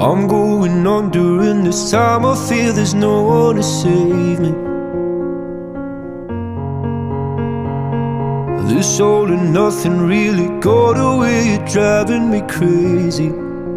I'm going on during this time. I feel there's no one to save me. This all and nothing really got away, you're driving me crazy.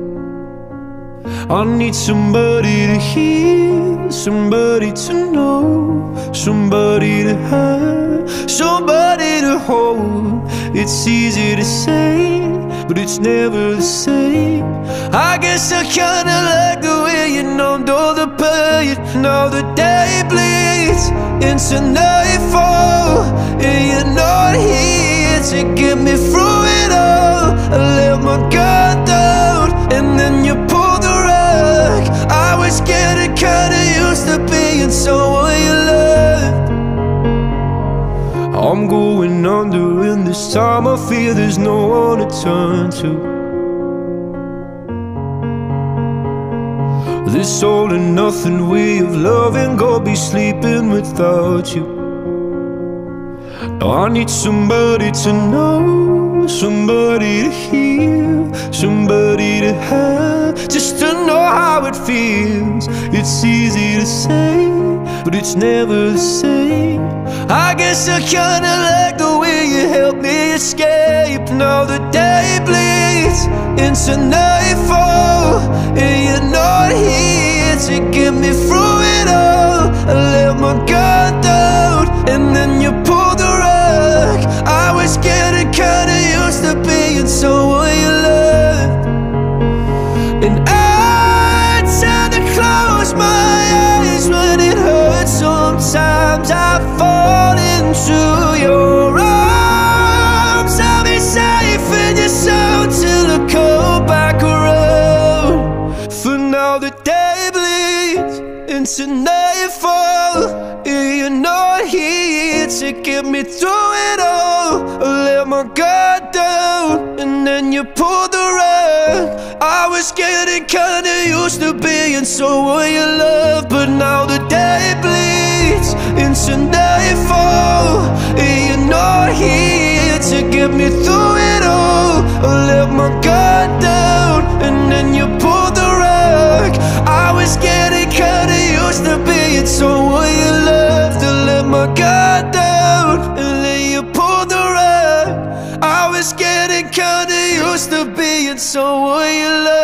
I need somebody to hear, somebody to know, somebody to have, somebody to hold. It's easy to say, but it's never the same. I guess I kinda like the way you numbed all the pain. Now the day bleeds into nightfall, and you're not here to get me through it all. I let my guard down, and then you pulled the rug. I was getting kinda used to being someone you loved. I'm going under in this time. I feel there's no one to turn to. This all and nothing way of loving, gonna be sleeping without you. Now I need somebody to know, somebody to hear, somebody to have, just to know how it feels. It's easy to say, but it's never the same. I guess I kinda like the way you helped me escape. Now the day bleeds into nightfall, and you're not here to get me through it all. I let my guard down, and then you pulled the rug. I was getting kinda used to being someone you loved. And I tend to close my eyes when it hurts. Sometimes I fall into your arms. I'll be safe in your soul till I come back around. For now the day bleeds into nightfall, and you're not here to get me through it all. I let my guard down, and then you pulled the rug. I was getting kinda used to being someone you love, but now the day bleeds into nightfall, and you're not here to get me through it all. I let my guard down, and then you pulled the rug. I was getting kinda used to being someone you loved. I let my guard down, and then you pulled the rug. I was getting kinda used to being someone you loved.